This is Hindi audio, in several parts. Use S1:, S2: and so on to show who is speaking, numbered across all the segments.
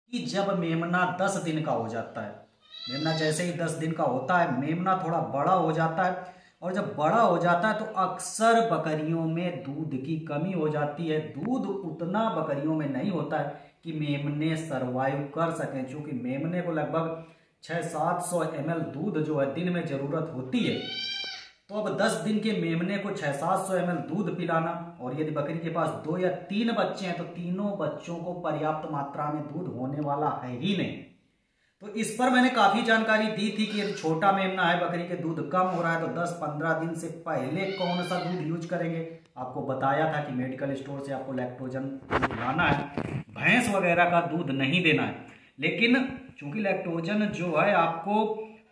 S1: कि जब मेमना 10 दिन का हो जाता है, मेमना जैसे ही 10 दिन का होता है, मेमना थोड़ा बड़ा हो जाता है। और जब बड़ा हो जाता है तो अक्सर बकरियों में दूध की कमी हो जाती है। दूध उतना बकरियों में नहीं होता है कि मेमने सरवाइव कर सकें, क्योंकि मेमने को लगभग 600-700 ml दूध जो है दिन में जरूरत होती है। तो अब 10 दिन के मेमने को 600-700 ml दूध पिलाना, और यदि बकरी के पास 2 या 3 बच्चे हैं तो तीनों बच्चों को पर्याप्त मात्रा में दूध होने वाला है ही नहीं। तो इस पर मैंने काफी जानकारी दी थी कि यदि छोटा मेमना है, बकरी के दूध कम हो रहा है, तो 10-15 दिन से पहले कौन सा दूध यूज करेंगे। आपको बताया था कि मेडिकल स्टोर से आपको लैक्टोजन दूध लाना है, भैंस वगैरह का दूध नहीं देना है। लेकिन चूंकि लैक्टोजन जो है आपको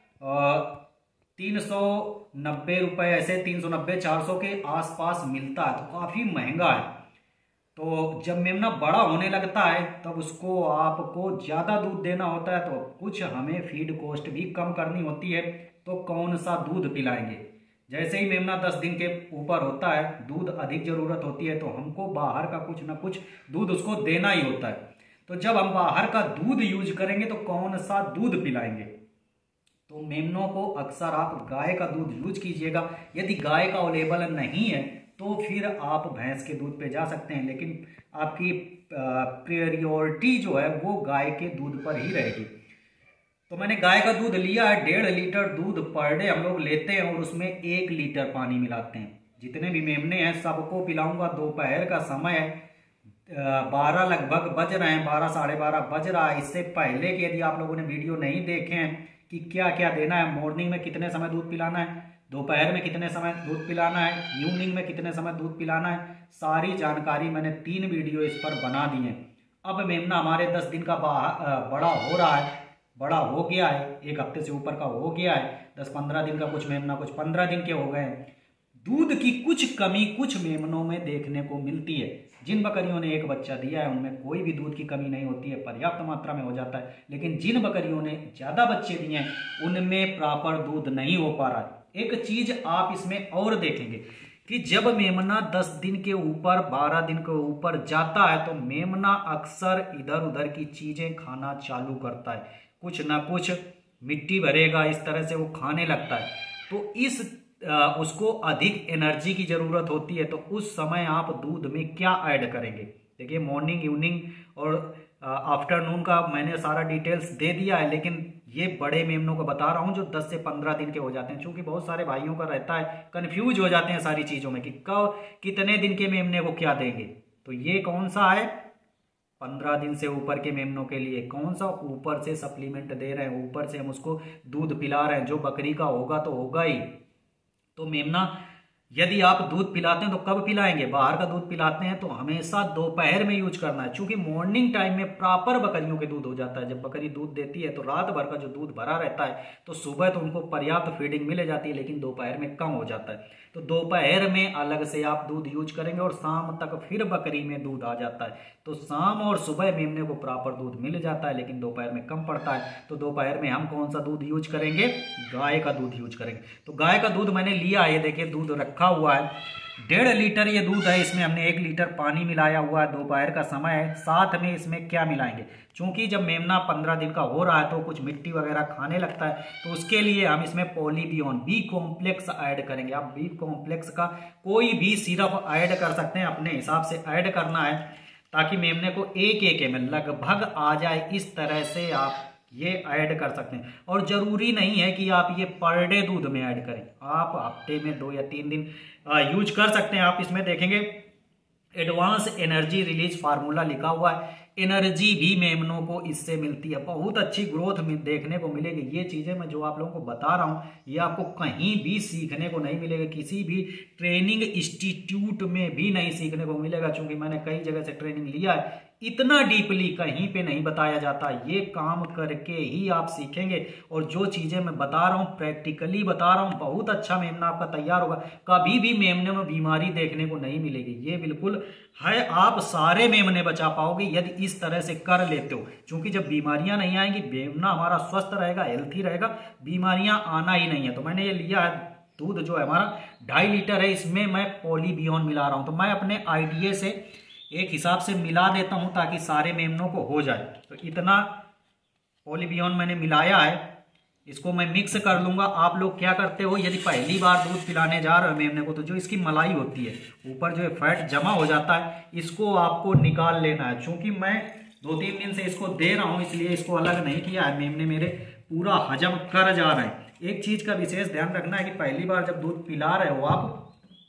S1: 390 रुपए, ऐसे 390-400 के आसपास मिलता है, तो काफी महंगा है। तो जब मेमना बड़ा होने लगता है तब उसको आपको ज़्यादा दूध देना होता है, तो कुछ हमें फीड कॉस्ट भी कम करनी होती है। तो कौन सा दूध पिलाएंगे। जैसे ही मेमना 10 दिन के ऊपर होता है, दूध अधिक ज़रूरत होती है, तो हमको बाहर का कुछ ना कुछ दूध उसको देना ही होता है। तो जब हम बाहर का दूध यूज करेंगे तो कौन सा दूध पिलाएंगे। तो मेमनों को अक्सर आप गाय का दूध यूज कीजिएगा। यदि गाय का अवेलेबल नहीं है तो फिर आप भैंस के दूध पे जा सकते हैं, लेकिन आपकी प्रायोरिटी जो है वो गाय के दूध पर ही रहेगी। तो मैंने गाय का दूध लिया है, 1.5 लीटर दूध पर डे हम लोग लेते हैं, और उसमें 1 लीटर पानी मिलाते हैं। जितने भी मेमने हैं सबको पिलाऊंगा। दोपहर का समय 12 लगभग बज रहे हैं, 12-12:30 बज रहा है। इससे पहले कि यदि आप लोगों ने वीडियो नहीं देखे हैं कि क्या क्या देना है, मॉर्निंग में कितने समय दूध पिलाना है, दोपहर में कितने समय दूध पिलाना है, इवनिंग में कितने समय दूध पिलाना है, सारी जानकारी मैंने 3 वीडियो इस पर बना दी है। अब मेमना हमारे 10 दिन का बड़ा हो रहा है, बड़ा हो गया है, 1 हफ्ते से ऊपर का हो गया है। 10-15 दिन का कुछ मेमना कुछ 15 दिन के हो गए हैं। दूध की कुछ कमी कुछ मेमनों में देखने को मिलती है। जिन बकरियों ने 1 बच्चा दिया है उनमें कोई भी दूध की कमी नहीं होती है, पर्याप्त मात्रा में हो जाता है। लेकिन जिन बकरियों ने ज़्यादा बच्चे दिए हैं उनमें प्रॉपर दूध नहीं हो पा रहा है। एक चीज आप इसमें और देखेंगे कि जब मेमना 10 दिन के ऊपर 12 दिन के ऊपर जाता है तो मेमना अक्सर इधर उधर की चीजें खाना चालू करता है, कुछ ना कुछ मिट्टी भरेगा, इस तरह से वो खाने लगता है। तो उसको अधिक एनर्जी की जरूरत होती है। तो उस समय आप दूध में क्या ऐड करेंगे। देखिए मॉर्निंग, इवनिंग और आफ्टरनून का मैंने सारा डिटेल्स दे दिया है, लेकिन ये बड़े मेमनों को बता रहा हूँ जो 10 से 15 दिन के हो जाते हैं। क्योंकि बहुत सारे भाइयों का रहता है, कंफ्यूज हो जाते हैं सारी चीज़ों में कि कब कितने दिन के मेमने को क्या देंगे। तो ये कौन सा है, 15 दिन से ऊपर के मेमनों के लिए कौन सा ऊपर से सप्लीमेंट दे रहे हैं, ऊपर से हम उसको दूध पिला रहे हैं। जो बकरी का होगा तो होगा ही। तो मेमना यदि आप दूध पिलाते हैं तो कब पिलाएंगे, बाहर का दूध पिलाते हैं तो हमेशा दोपहर में यूज करना है। क्योंकि मॉर्निंग टाइम में प्रॉपर बकरियों के दूध हो जाता है। जब बकरी दूध देती है तो रात भर का जो दूध भरा रहता है, तो सुबह तो उनको पर्याप्त फीडिंग मिल जाती है, लेकिन दोपहर में कम हो जाता है। तो दोपहर में अलग से आप दूध यूज करेंगे और शाम तक फिर बकरी में दूध आ जाता है। तो शाम और सुबह मेमने को प्रॉपर दूध मिल जाता है, लेकिन दोपहर में कम पड़ता है। तो दोपहर में हम कौन सा दूध यूज करेंगे, गाय का दूध यूज करेंगे। तो गाय का दूध मैंने लिया है, ये देखिए दूध रखा हुआ है, 1.5 लीटर ये दूध है। इसमें हमने 1 लीटर पानी मिलाया हुआ है, दोपहर का समय है। साथ में इसमें क्या मिलाएंगे, चूंकि जब मेमना 15 दिन का हो रहा है तो कुछ मिट्टी वगैरह खाने लगता है, तो उसके लिए हम इसमें पॉलीबियोन बी कॉम्प्लेक्स ऐड करेंगे। आप बी कॉम्प्लेक्स का कोई भी सिरप ऐड कर सकते हैं, अपने हिसाब से ऐड करना है, ताकि मेमने को 1-1 ml लगभग आ जाए। इस तरह से आप ये ऐड कर सकते हैं। और जरूरी नहीं है कि आप ये पर डे दूध में ऐड करें, आप हफ्ते में 2 या 3 दिन यूज कर सकते हैं। आप इसमें देखेंगे एडवांस एनर्जी रिलीज फार्मूला लिखा हुआ है। एनर्जी भी मेमनों को इससे मिलती है, बहुत अच्छी ग्रोथ में देखने को मिलेगी। ये चीजें मैं जो आप लोगों को बता रहा हूँ ये आपको कहीं भी सीखने को नहीं मिलेगा, किसी भी ट्रेनिंग इंस्टीट्यूट में भी नहीं सीखने को मिलेगा। क्योंकि मैंने कई जगह से ट्रेनिंग लिया है, इतना डीपली कहीं पे नहीं बताया जाता। ये काम करके ही आप सीखेंगे। और जो चीजें मैं बता रहा हूँ प्रैक्टिकली बता रहा हूँ, बहुत अच्छा मेमना आपका तैयार होगा। कभी भी मेमने में बीमारी देखने को नहीं मिलेगी, ये बिल्कुल है। आप सारे मेमने बचा पाओगे यदि इस तरह से कर लेते हो। क्योंकि जब बीमारियां नहीं आएंगी, मेमना हमारा स्वस्थ रहेगा, हेल्थी रहेगा, बीमारियां आना ही नहीं है। तो मैंने ये लिया है दूध जो है हमारा 2.5 लीटर है, इसमें मैं पॉलीबियोन मिला रहा हूं। तो मैं अपने आइडिया से एक हिसाब से मिला देता हूँ ताकि सारे मेमनों को हो जाए। तो इतना पॉलीबियोन मैंने मिलाया है, इसको मैं मिक्स कर लूँगा। आप लोग क्या करते हो, यदि पहली बार दूध पिलाने जा रहे हो मेमने को, तो जो इसकी मलाई होती है ऊपर जो फैट जमा हो जाता है, इसको आपको निकाल लेना है। चूँकि मैं 2-3 दिन से इसको दे रहा हूँ इसलिए इसको अलग नहीं किया है, मेमने मेरे पूरा हजम कर जा रहे हैं। एक चीज़ का विशेष ध्यान रखना है कि पहली बार जब दूध पिला रहे हो आप,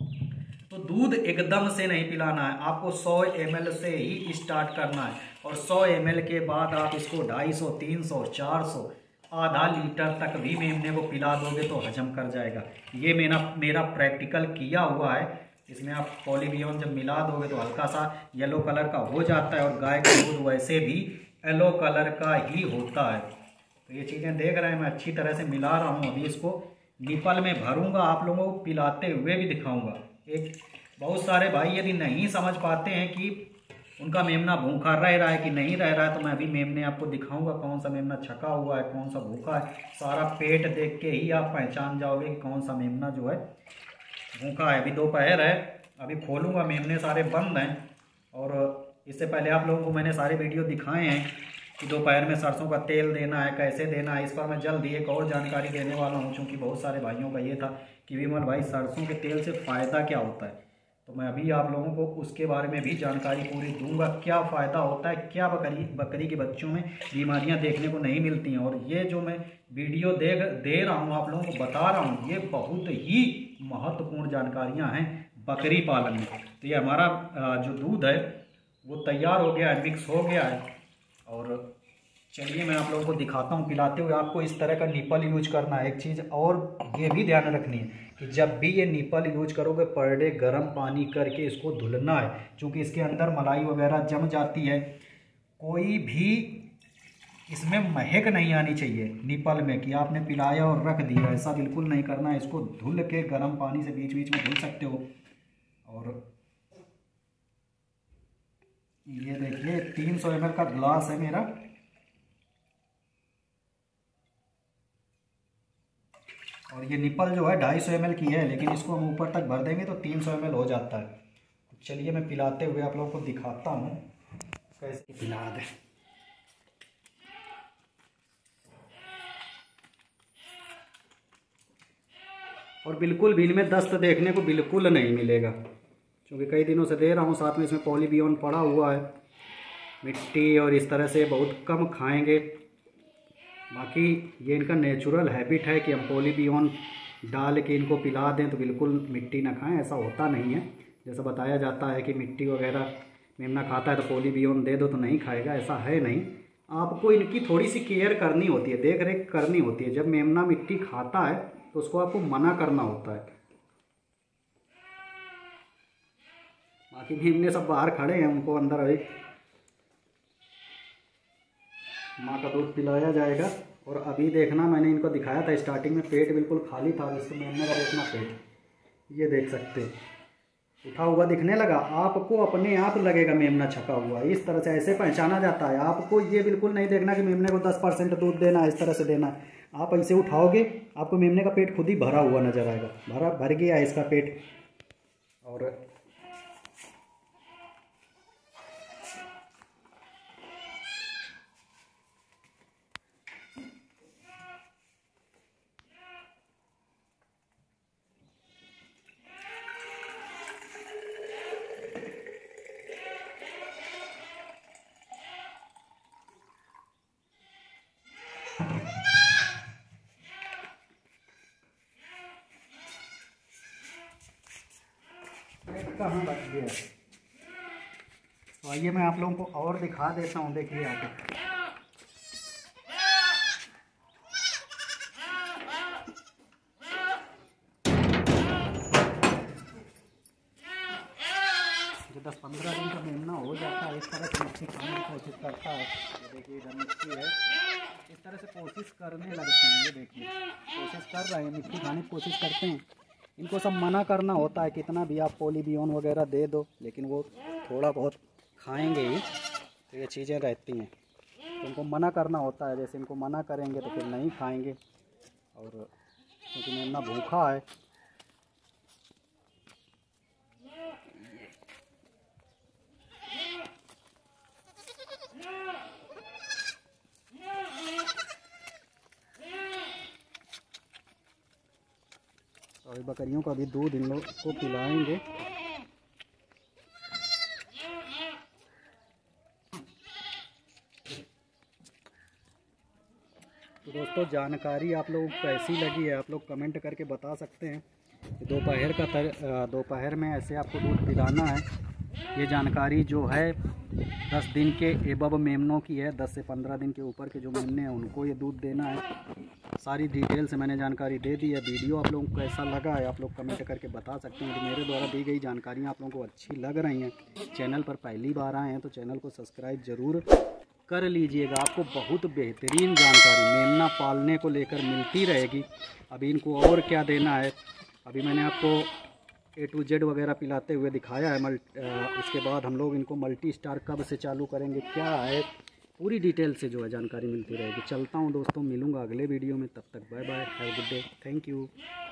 S1: तो दूध एकदम से नहीं पिलाना है, आपको 100 ml से ही स्टार्ट करना है। और 100 ml के बाद आप इसको 250, 300, 400, आधा लीटर तक भी मेमने को पिला दोगे तो हजम कर जाएगा। ये मेरा प्रैक्टिकल किया हुआ है। इसमें आप पॉलीबियोन जब मिला दोगे तो हल्का सा येलो कलर का हो जाता है, और गाय का दूध वैसे भी येलो कलर का ही होता है। तो ये चीज़ें देख रहे हैं, मैं अच्छी तरह से मिला रहा हूँ। अभी इसको निपल में भरूंगा, आप लोगों को पिलाते हुए भी दिखाऊंगा। एक बहुत सारे भाई यदि नहीं समझ पाते हैं कि उनका मेमना भूखा रह रहा है कि नहीं रह रहा है, तो मैं अभी मेमने आपको दिखाऊंगा कौन सा मेमना छका हुआ है, कौन सा भूखा है। सारा पेट देख के ही आप पहचान जाओगे कि कौन सा मेमना जो है भूखा है। अभी दोपहर है, अभी खोलूँगा, मेमने सारे बंद हैं। और इससे पहले आप लोगों को मैंने सारे वीडियो दिखाए हैं कि दोपहर में सरसों का तेल देना है, कैसे देना है। इस पर मैं जल्द ही एक और जानकारी देने वाला हूँ, क्योंकि बहुत सारे भाइयों का ये था कि विमल भाई सरसों के तेल से फ़ायदा क्या होता है। तो मैं अभी आप लोगों को उसके बारे में भी जानकारी पूरी दूंगा, क्या फ़ायदा होता है, क्या बकरी के बच्चों में बीमारियां देखने को नहीं मिलती हैं। और ये जो मैं वीडियो दे रहा हूँ, आप लोगों को बता रहा हूँ, ये बहुत ही महत्वपूर्ण जानकारियाँ हैं बकरी पालन में। तो ये हमारा जो दूध है वो तैयार हो गया है, मिक्स हो गया है। और चलिए मैं आप लोगों को दिखाता हूँ पिलाते हुए। आपको इस तरह का निपल यूज करना है। एक चीज़ और ये भी ध्यान रखनी है कि जब भी ये निपल यूज करोगे, पर डे गर्म पानी करके इसको धुलना है, क्योंकि इसके अंदर मलाई वगैरह जम जाती है। कोई भी इसमें महक नहीं आनी चाहिए निपल में कि आपने पिलाया और रख दिया, ऐसा बिल्कुल नहीं करना है। इसको धुल के गर्म पानी से बीच बीच में धुल सकते हो। और ये देखिए 300 ml का ग्लास है मेरा, और ये निपल जो है 250 ml की है, लेकिन इसको हम ऊपर तक भर देंगे तो 300 ml हो जाता है। तो चलिए मैं पिलाते हुए आप लोगों को दिखाता हूँ कैसे पिला दें। और बिल्कुल भी इनमें दस्त देखने को बिल्कुल नहीं मिलेगा, क्योंकि कई दिनों से दे रहा हूँ। साथ में इसमें पॉलीबियोन पड़ा हुआ है, मिट्टी और इस तरह से बहुत कम खाएंगे। बाकी ये इनका नेचुरल हैबिट है कि हम पॉलीबियोन डाल के इनको पिला दें तो बिल्कुल मिट्टी ना खाएं, ऐसा होता नहीं है। जैसा बताया जाता है कि मिट्टी वगैरह मेमना खाता है तो पॉलीबियोन दे दो तो नहीं खाएगा, ऐसा है नहीं। आपको इनकी थोड़ी सी केयर करनी होती है, देख रेख करनी होती है। जब मेमना मिट्टी खाता है तो उसको आपको मना करना होता है। बाकी मेमने सब बाहर खड़े हैं, उनको अंदर अभी माँ का दूध पिलाया जाएगा। और अभी देखना, मैंने इनको दिखाया था स्टार्टिंग में, पेट बिल्कुल खाली था। इसको मेमने का देखना पेट, ये देख सकते हैं उठा हुआ दिखने लगा। आपको अपने आप लगेगा मेमना छका हुआ, इस तरह से ऐसे पहचाना जाता है। आपको ये बिल्कुल नहीं देखना कि मेमने को 10% दूध देना है, इस तरह से देना है। आप ऐसे उठाओगे, आपको मेमने का पेट खुद ही भरा हुआ नजर आएगा, भर गया है इसका पेट। और कहाँ बच गया। तो आइए मैं आप लोगों को और दिखा देता हूँ, देखिए आगे। जो 10-15 दिन का मेमना हो जाता है, इस तरह से मिट्टी खाने की कोशिश करता है। ये देखिए इधर मिट्टी है, इस तरह से कोशिश करने लगते हैं। ये देखिए कोशिश कर रहे हैं, मिट्टी खाने की कोशिश करते हैं। इनको सब मना करना होता है, कितना भी आप पॉलीबियोन वगैरह दे दो, लेकिन वो थोड़ा बहुत खाएंगे ही। तो ये चीज़ें रहती हैं, तो इनको मना करना होता है। जैसे इनको मना करेंगे तो फिर नहीं खाएंगे। और क्योंकि मेमना भूखा है, और बकरियों का भी दूध इन लोग को पिलाएंगे। तो दोस्तों जानकारी आप लोगों को कैसी लगी है आप लोग कमेंट करके बता सकते हैं। दोपहर में ऐसे आपको दूध पिलाना है। ये जानकारी जो है 10 दिन के एबव मेमनों की है। 10 से 15 दिन के ऊपर के जो मेमने हैं उनको ये दूध देना है। सारी डिटेल से मैंने जानकारी दे दी है। वीडियो आप लोगों को कैसा लगा है आप लोग कमेंट करके बता सकते हैं। कि मेरे द्वारा दी गई जानकारियाँ आप लोगों को अच्छी लग रही हैं, चैनल पर पहली बार आए हैं तो चैनल को सब्सक्राइब ज़रूर कर लीजिएगा। आपको बहुत बेहतरीन जानकारी मेमना पालने को लेकर मिलती रहेगी। अभी इनको और क्या देना है, अभी मैंने आपको A to Z वगैरह पिलाते हुए दिखाया है। इसके बाद हम लोग इनको मल्टी स्टार कब से चालू करेंगे, क्या है, पूरी डिटेल से जो है जानकारी मिलती रहेगी। चलता हूँ दोस्तों, मिलूँगा अगले वीडियो में। तब तक bye bye, have a good day, thank you.